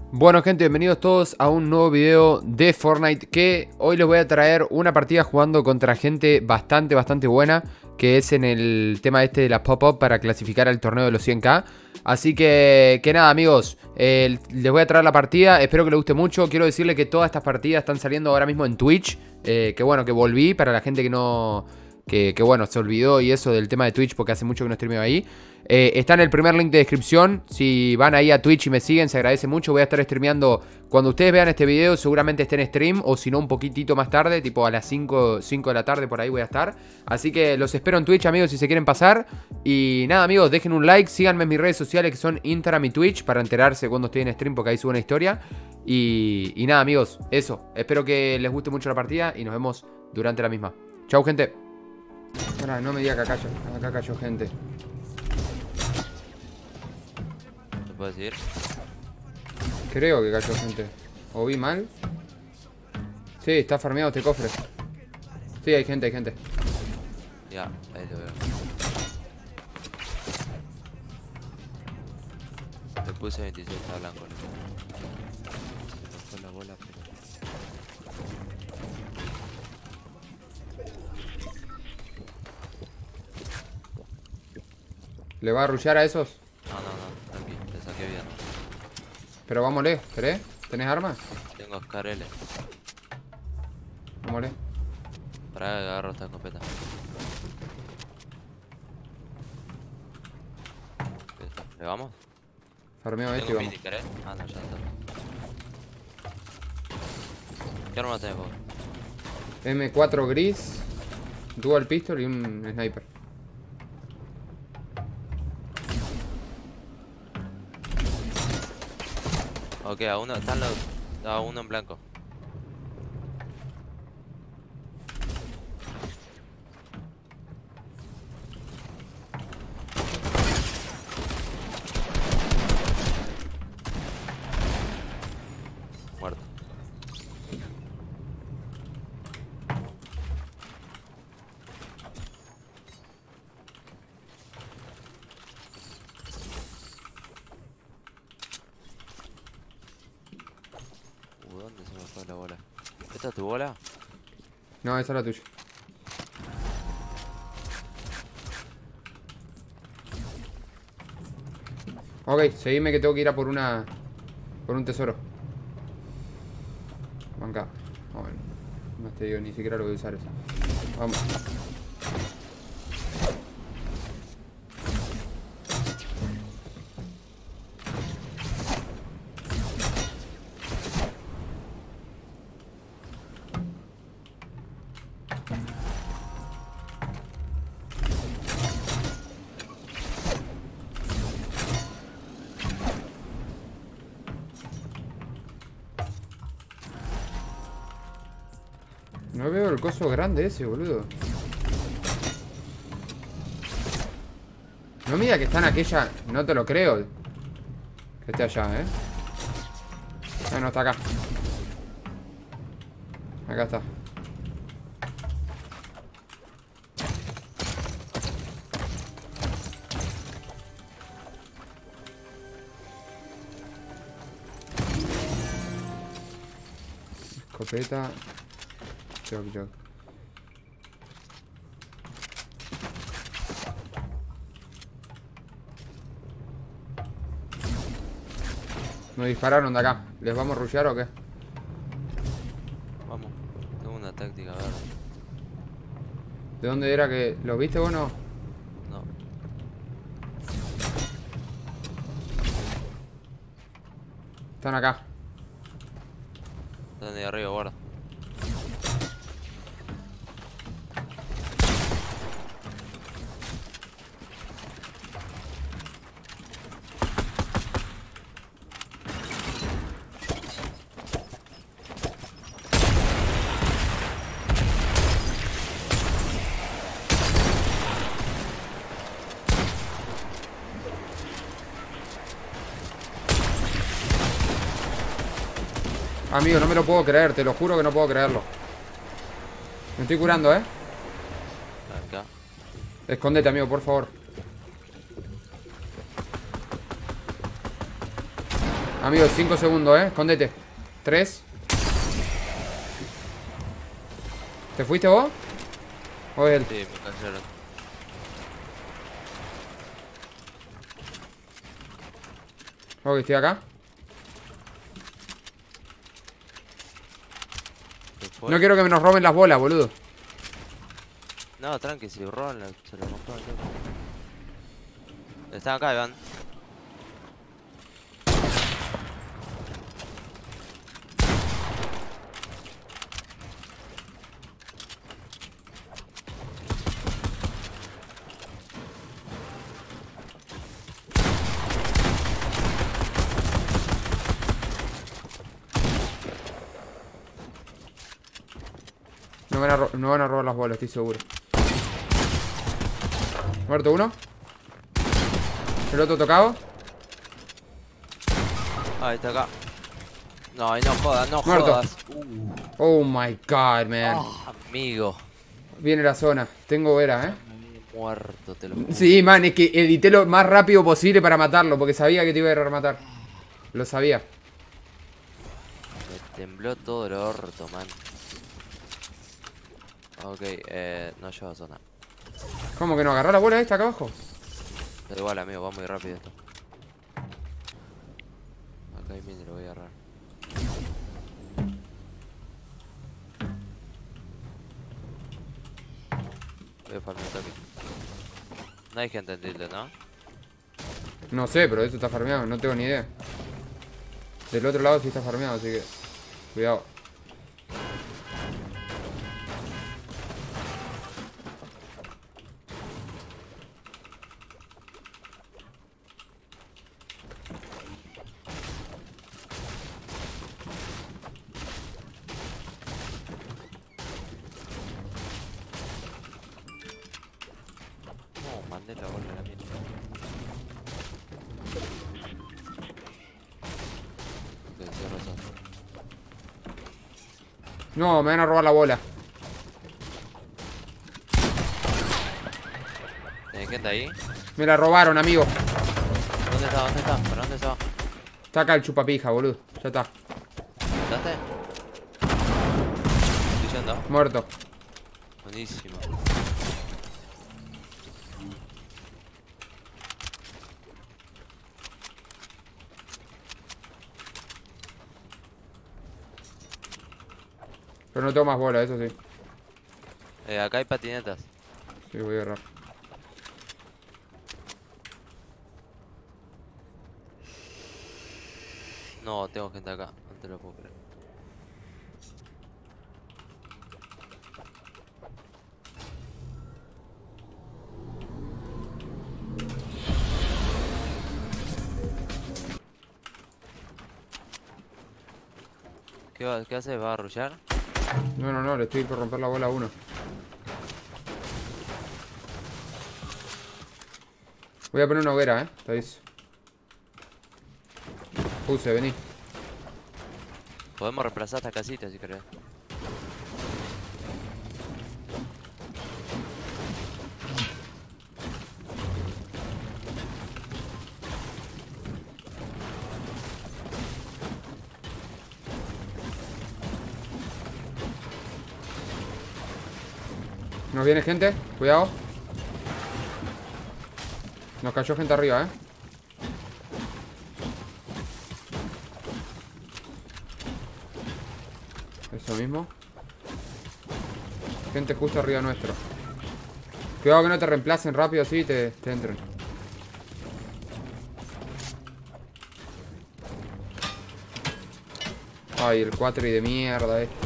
Bueno gente, bienvenidos todos a un nuevo video de Fortnite. Que hoy les voy a traer una partida jugando contra gente bastante buena, que es en el tema este de las pop-up para clasificar al torneo de los 100k. Así que nada amigos, les voy a traer la partida, espero que les guste mucho. Quiero decirles que todas estas partidas están saliendo ahora mismo en Twitch, que bueno, que volví para la gente que no... Que bueno, se olvidó y eso del tema de Twitch porque hace mucho que no streameo ahí. Está en el primer link de descripción. Si van ahí a Twitch y me siguen, se agradece mucho. Voy a estar streameando cuando ustedes vean este video. Seguramente esté en stream, o si no un poquitito más tarde, tipo a las 5 de la tarde por ahí voy a estar. Así que los espero en Twitch amigos si se quieren pasar. Y nada amigos, dejen un like, síganme en mis redes sociales que son Instagram y Twitch, para enterarse cuando estoy en stream porque ahí subo una historia. Y nada amigos, eso. Espero que les guste mucho la partida y nos vemos durante la misma. Chau gente. Ahora, no me diga que acá cayó gente. ¿Te puedes ir? Creo que cayó gente. ¿O vi mal? Sí, está farmeado este cofre. Sí, hay gente. Ya, ahí lo veo. Le puse 26 a blanco, ¿no? Se me fue la bola, pero... ¿Le va a rushear a esos? No, tranqui, le saqué bien. Pero vámonos, ¿querés? ¿Tenés armas? Tengo Oscar L. Vámonos. Para que agarro esta escopeta. ¿Le vamos? Farmeado este y Tengo vamos. mini, ¿querés? Ah, no, ya está. ¿Qué arma tenés vos? M4 gris, dual pistol y un sniper. Ok, a uno, están los... A uno en blanco. Muerto. ¿Dónde se me fue la bola? ¿Esta es tu bola? No, esa es la tuya. Ok, seguime que tengo que ir a por una... Por un tesoro. Banca. Bueno, no te digo ni siquiera lo voy a usar eso. Vamos. No veo el coso grande ese, boludo. No mira que está en aquella... No te lo creo. Que esté allá, no, está acá. Acá está. Escopeta. Choc. Nos dispararon de acá. ¿Les vamos a rushear o qué? Vamos. Tengo una táctica, a ver. ¿De dónde era que... ¿Lo viste vos no? No. Están acá. Están de arriba, guarda. Amigo, no me lo puedo creer, te lo juro que no puedo creerlo. Me estoy curando, Acá. Escóndete, amigo, por favor. Amigo, 5 segundos, escóndete. 3. ¿Te fuiste vos? ¿O él? Sí, me cayeron. Ok, estoy acá. ¿Se fue? No quiero que nos roben las bolas, boludo. No, tranqui, si Ron se lo compró el loco. Están acá, Iván. No van a robar las bolas, estoy seguro. Muerto uno. El otro tocado. Ah, está acá. No, y no jodas, no Muerto. jodas. Oh my god, man. Amigo. Viene la zona. Tengo vera, Muerto, te lo juro. Sí, man, es que edité lo más rápido posible para matarlo. Porque sabía que te iba a rematar. Lo sabía. Me tembló todo el orto, man. Ok, no lleva zona. ¿Cómo que no? ¿Agarró la bola esta acá abajo? Da igual, amigo, va muy rápido esto. Acá hay mini, lo voy a agarrar. Voy a farmear un toque. No hay gente en tilde, ¿no? No sé, pero esto está farmeado. No tengo ni idea. Del otro lado sí está farmeado, así que... Cuidado. No, mandé la bola a la mierda. Ok, cierro zona. No, me van a robar la bola. ¿Hay gente ahí? Me la robaron, amigo. ¿Dónde está? ¿Dónde está? ¿Para dónde está? Está acá el chupapija, boludo. Ya está. ¿Mataste? Estoy yendo. Muerto. Buenísimo. Pero no tengo más bola, eso sí. Acá hay patinetas. Sí, voy a agarrar. No, tengo gente acá. No te lo puedo creer. ¿Qué haces? ¿Vas a arrullar? No, le estoy por romper la bola a uno. Voy a poner una hoguera, te aviso. Puse, vení. Podemos reemplazar esta casita si querés. Nos viene gente, cuidado. Nos cayó gente arriba, Eso mismo. Gente justo arriba nuestro. Cuidado que no te reemplacen rápido así y te entren. Ay, el 4 y de mierda este.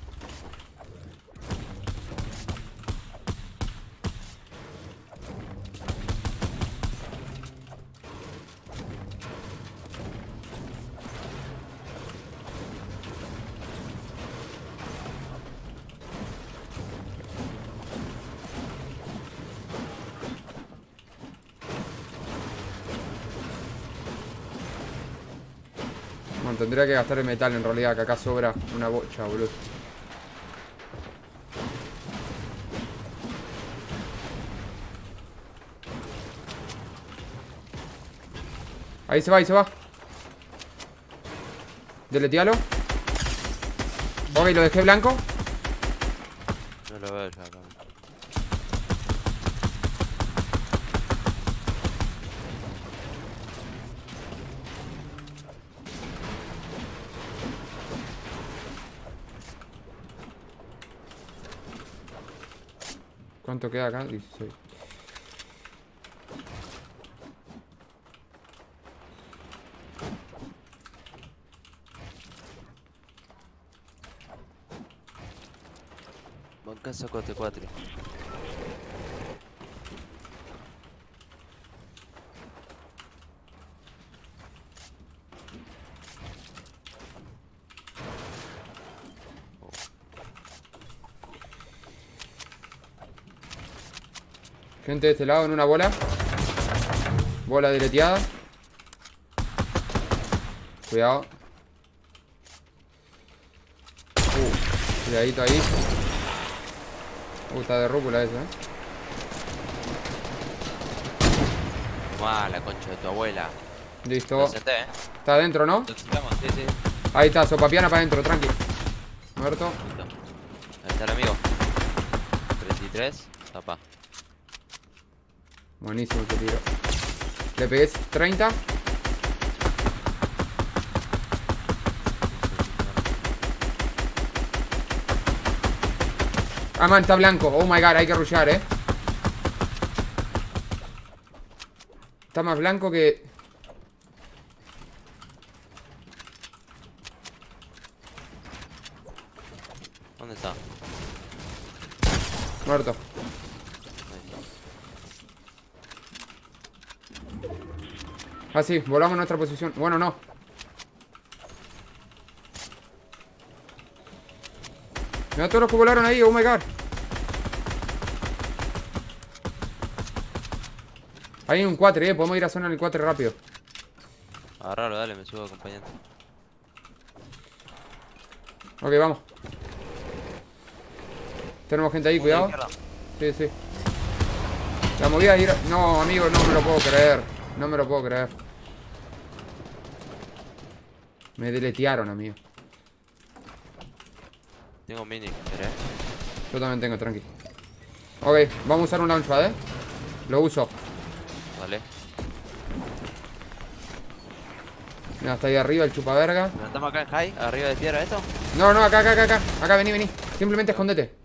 Bueno, tendría que gastar el metal en realidad, que acá sobra una bocha, boludo. Ahí se va, ahí se va. Deletealo. Ok, lo dejé blanco. No lo veo ya acá. ¿Cuánto queda acá? 16. Banca saco T4. Gente de este lado en una bola. Bola deleteada. Cuidado. Cuidadito ahí. Está de rúcula esa, La concha de tu abuela. Listo. Lo senté, Está adentro, ¿no? Lo sentamos, sí, sí. Ahí está, sopapiana para adentro, tranqui. Muerto. Listo. Ahí está el amigo. 33. Papá. Buenísimo este tiro. Le pegué 30. Ah, man, está blanco. Oh my god, hay que rushear, Está más blanco que... ¿Dónde está? Muerto. Ah, sí, volamos a nuestra posición. Bueno, no. Mira todos los que volaron ahí, oh my god. Hay un 4, podemos ir a zona en el 4 rápido. Agarralo, dale, me subo acompañante. Ok, vamos. Tenemos gente ahí, cuidado. Sí, sí. La movida de ir... No, amigo, no me lo puedo creer. No me lo puedo creer. Me deletearon, amigo. Tengo un mini, ¿querés? Yo también tengo, tranqui. Ok, vamos a usar un launchpad, Lo uso. Vale. Mira, está ahí arriba el chupaverga. ¿Estamos acá en high? ¿Arriba de piedra esto? No, no, acá, acá, acá, acá. Acá, vení, vení. Simplemente escondete.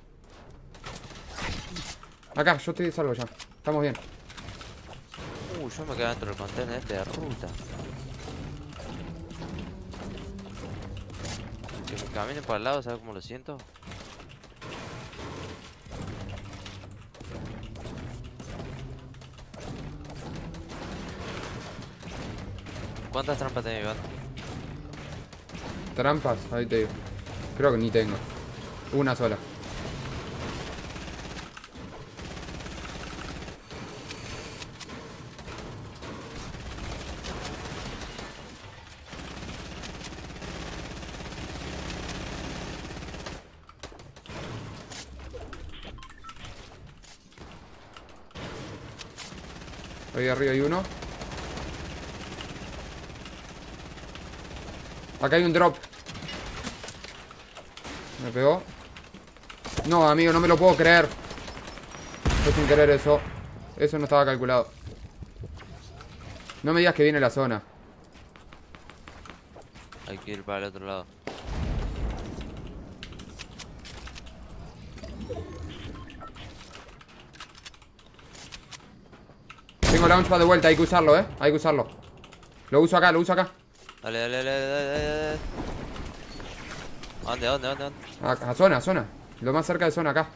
Acá, yo estoy salvo ya. Estamos bien. Yo me quedo dentro del container este de ruta. Que me camine para el lado, ¿sabes cómo lo siento? ¿Cuántas trampas tenés, Iván? Trampas, ahí te digo. Creo que ni tengo. Una sola. Ahí arriba hay uno. Acá hay un drop. Me pegó. No, amigo, no me lo puedo creer. Fue sin querer eso. Eso no estaba calculado. No me digas que viene la zona. Hay que ir para el otro lado. Tengo launchpad de vuelta, hay que usarlo, Hay que usarlo. Lo uso acá, lo uso acá. Dale, dale, dale, dale, dale, dale. ¿A dónde, a dónde, a dónde? A zona, a zona. Lo más cerca de zona acá.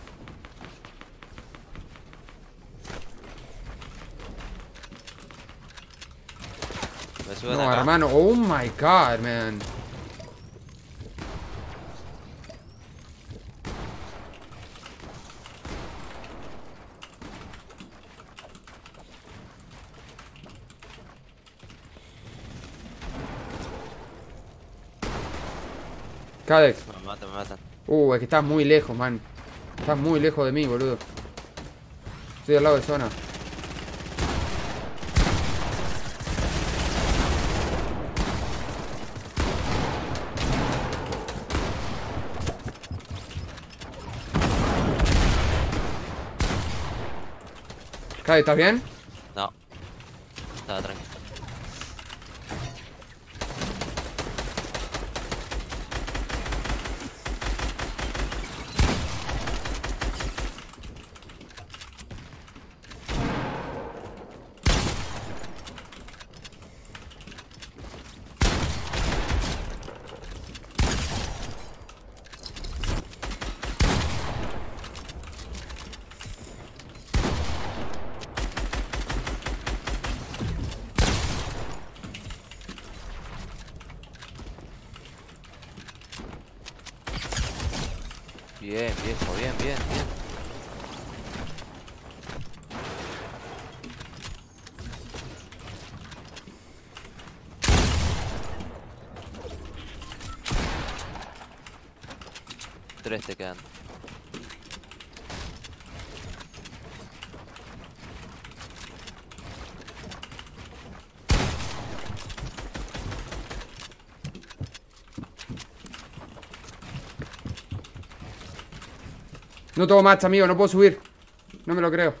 Me suben No, acá. hermano. Oh my god, man. Cadex. Me matan, me matan. Es que estás muy lejos, man. Estás muy lejos de mí, boludo. Estoy al lado de zona. ¿Estás bien? No, estaba tranquilo. Bien, viejo, bien, bien, bien. Tres te quedan. No tengo match, amigo, no puedo subir. No me lo creo.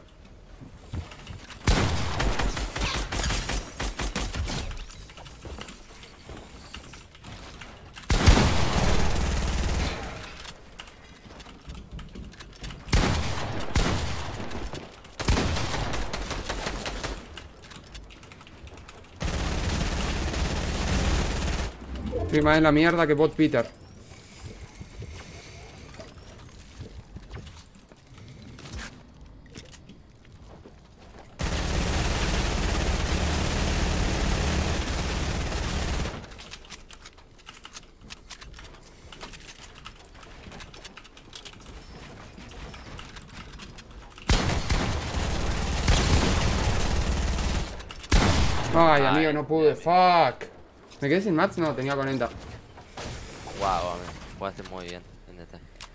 Estoy más en la mierda que bot Peter. Ay, amigo, no pude. Fuck. ¿Me quedé sin match? No, tenía 40. Wow, amigo, jugaste muy bien, NT.